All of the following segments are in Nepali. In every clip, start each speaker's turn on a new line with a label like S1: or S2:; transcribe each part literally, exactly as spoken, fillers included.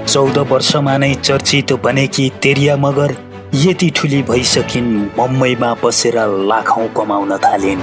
S1: चौध वर्षमा नै चर्चित बनेकी तेरिया मगर यति ठुली भइसकिन्, मुम्बईमा बसेर लाखौं कमाउन थालिन्।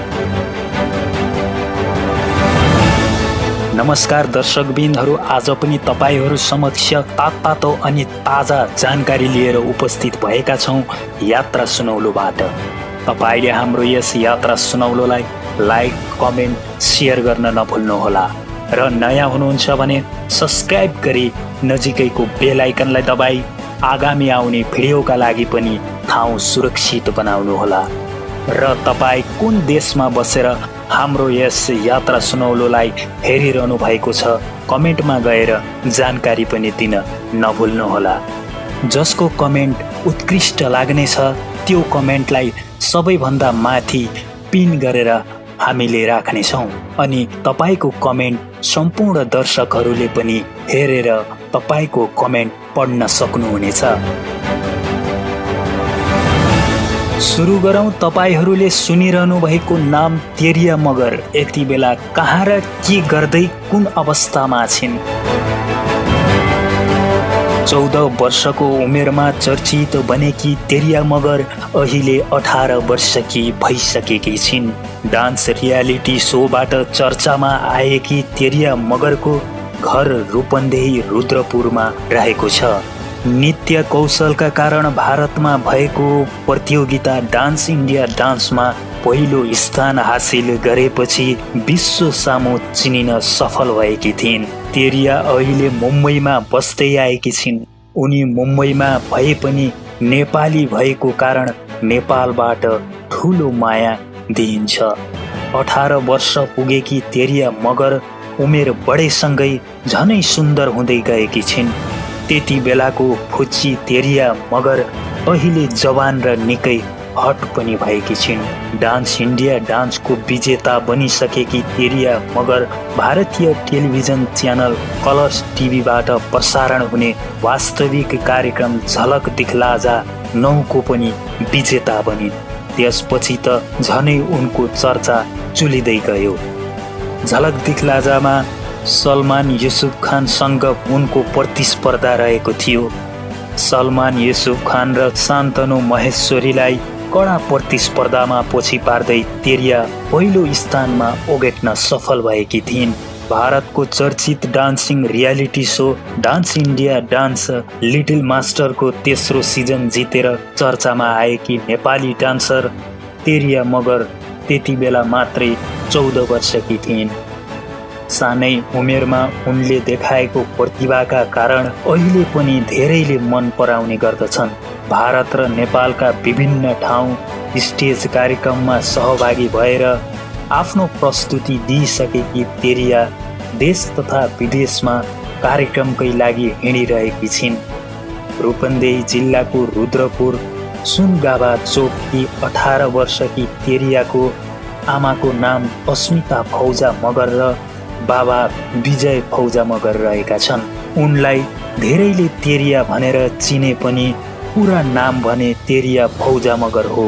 S1: नमस्कार दर्शकबिनहरू, आज पनि तपाईहरू समक्ष तातो अनि ताजा जानकारी लिएर उपस्थित भएका छौं यात्रा सुनौलोबाट। तपाईले हाम्रो यस यात्रा सुनौलोलाई लाइक, कमेन्ट, सेयर गर्न नभुल्नुहोला र नयाँ हुनुहुन्छ भने सब्स्क्राइब गरी नजिकैको बेल आइकनलाई दबाई आगामी आउने भिडियोका लागि पनि ठाउँ सुरक्षित बनाउनुहोला। र तपाईँ कुन देशमा बसेर हाम्रो यस यात्रा सुनौलोलाई हेरिरहनु भएको छ कमेन्टमा गएर जानकारी पनि दिन नभुल्नुहोला। जसको कमेन्ट उत्कृष्ट लाग्नेछ त्यो कमेन्टलाई सबैभन्दा माथि पिन गरेर हामीले राख्नेछौँ अनि तपाईको कमेन्ट सम्पूर्ण दर्शकहरूले पनि हेरेर तपाईको कमेन्ट पढ्न सक्नुहुनेछ। सुरु गरौँ। तपाईहरूले सुनिरहनु भएको नाम तेरिया मगर यति बेला कहाँ र के गर्दै कुन अवस्थामा छिन्? चौध वर्षको उमेरमा चर्चित बनेकी तेरिया मगर अहिले अठार वर्षकी भइसकेकी छिन्। डान्स रियालिटी सोबाट चर्चामा आएकी तेरिया मगरको घर रूपन्देही रुद्रपुरमा रहेको छ। नृत्य कौशलका कारण भारतमा भएको प्रतियोगिता डान्स इन्डिया डान्समा पहिलो स्थान हासिल गरेपछि विश्व सामु चिनिन सफल भएकी थिइन्। तेरिया अहिले मुम्बईमा बस्दै आएकी छिन्। उनी मुम्बईमा भए पनि नेपाली भएको कारण नेपालबाट ठुलो माया दिइन्छ। अठार वर्ष पुगेकी तेरिया मगर उमेर बढेसँगै झनै सुन्दर हुँदै गएकी छिन्। त्यति बेलाको फुच्ची तेरिया मगर अहिले जवान र निकै हट पनि भएकी छिन्। डान्स इन्डिया डान्सको विजेता बनिसकेकी तेरिया मगर भारतीय टेलिभिजन च्यानल कलर्स टिभीबाट प्रसारण हुने वास्तविक कार्यक्रम झलक दिखलाजा नौको पनि विजेता बनिन्। त्यसपछि त झनै उनको चर्चा चुलिँदै गयो। झलक दिखलाजामा सलमान युसुफ खानसँग उनको प्रतिस्पर्धा रहेको थियो। सलमान युसुफ खान र शान्तनु महेश्वरीलाई कडा प्रतिस्पर्धामा पछि पार्दै तेरिया पहिलो स्थानमा ओगट्न सफल भएकी थिइन्। भारतको चर्चित dancing reality show dance India dance little मास्टरको तेस्रो सिजन जितेर चर्चामा आएकी नेपाली डान्सर तेरिया मगर त्यति बेला मात्रै चौध वर्षकी थिइन्। सानै उमेरमा उनले देखाएको प्रतिभाका कारण अहिले पनि धेरैले मन पराउने गर्दछन्। भारत र नेपालका विभिन्न ठाउँ स्टेज कार्यक्रममा सहभागी भएर आफ्नो प्रस्तुति दिइसकेकी तेरिया देश तथा विदेशमा कार्यक्रमकै लागि हिँडिरहेकी छिन्। रूपन्देही जिल्लाको रुद्रपुर सुनगाभा चोककी अठार वर्षकी तेरियाको आमाको नाम अस्मिता फौजा मगर र बाबा विजय फौजा मगर रहेका छन्। उनलाई धेरैले तेरिया भनेर चिने पनि पुरा नाम भने तेरिया फौजा मगर हो।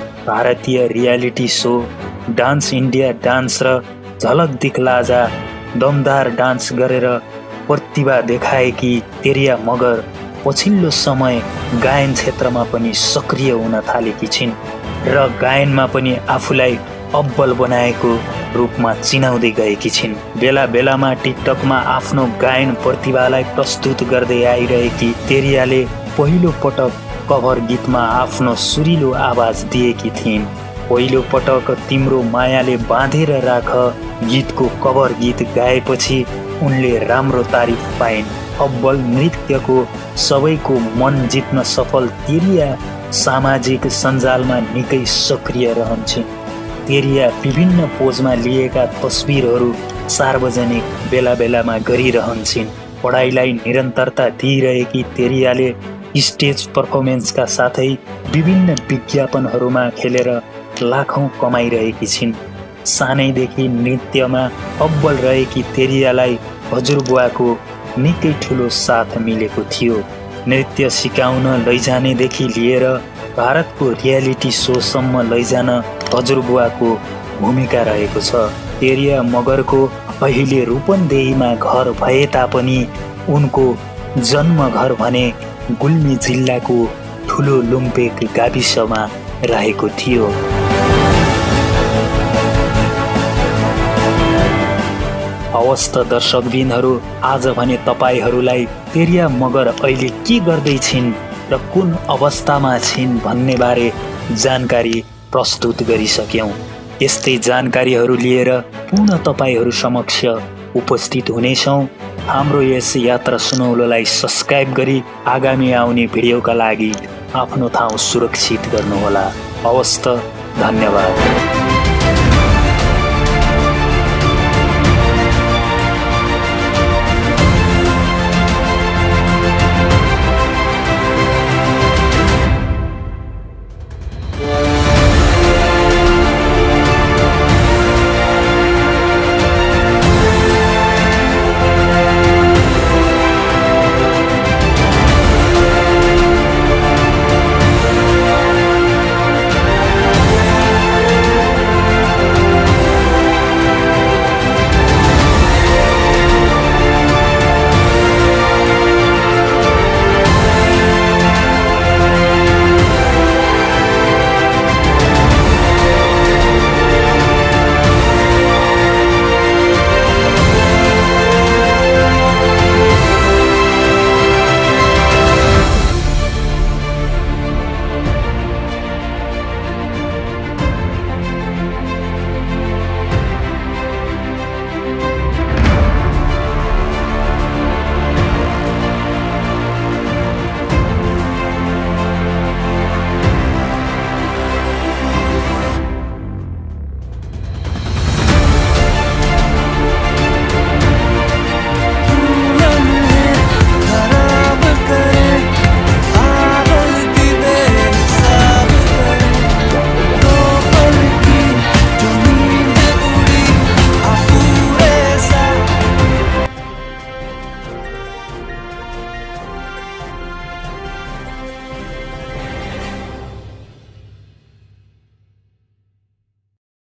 S1: भारतीय reality show dance India dance र झलक दिखलाजा दमदार डान्स गरेर प्रतिभा देखाएकी तेरिया मगर पछिल्लो समय गायन क्षेत्रमा पनि सक्रिय हुन थालेकी छिन् र गायनमा पनि आफूलाई अब्बल बनाएको रूपमा चिनाउँदै गएकी छिन्। बेला बेलामा टिकटकमा आफ्नो गायन प्रतिभालाई प्रस्तुत गर्दै आइरहेकी तेरियाले पहिलो पटक कभर गीतमा आफ्नो सुरिलो आवाज दिएकी थिइन्। पहिलो पटक तिम्रो मायाले बाँधेर राख गीतको कभर गीत गाएपछि उनले राम्रो तारिफ पाइन्। अब्बल नृत्यको सबैको मन जित्न सफल तेरिया सामाजिक सञ्जालमा निकै सक्रिय रहन्छन्। तेरिया विभिन्न पोजमा लिएका तस्बिरहरू सार्वजनिक बेला बेलामा गरिरहन्छन्। पढाइलाई निरन्तरता दिइरहेकी तेरियाले स्टेज पर्फर्मेन्सका साथै विभिन्न विज्ञापनहरूमा खेलेर लाखौं कमाइरहेकी छिन्। सानैदेखि नृत्यमा अब्बल रहेकी तेरियालाई हजुरबुवाको निकै ठुलो साथ मिलेको थियो। नृत्य सिकाउन लैजानेदेखि लिएर भारतको रियालिटी सोसम्म लैजान हजुरबुवाको भूमिका रहेको छ। तेरिया मगरको अहिले रूपन्देहीमा घर भए तापनि उनको जन्म घर भने गुल्मी जिल्लाको ठुलो लुम्पेक गाविसमा रहेको थियो। हवस् त दर्शकबिनहरू, आज भने तपाईहरूलाई तेरिया मगर अहिले के गर्दै छिन् र कुन अवस्थामा छिन् भन्ने बारे जानकारी प्रस्तुत गरिसक्यौं। यस्तै जानकारीहरू लिएर पुनः तपाईहरू समक्ष उपस्थित हुनेछौं। हाम्रो यस यात्रा सुनौलोलाई सब्स्क्राइब गरी आगामी आउने भिडियोका लागि आफ्नो ठाउँ सुरक्षित गर्नुहोला। हवस् त, धन्यवाद।